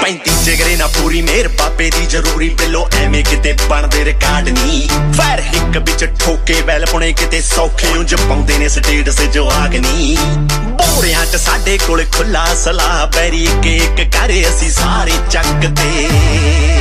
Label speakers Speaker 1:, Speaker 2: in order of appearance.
Speaker 1: पैंती जिगरे ना पूरी मेर बाबे दी जरूरी बिलो एवें किते बनदे रिकार्ड नी फैर हिक बिच ठोके बैल पुणे किते सौखे उंज पाउंदे ने स्टेटस जो आगनी बोरियां च साडे कोल खुला सलाह बैरी एक एक करे असी सारे चकते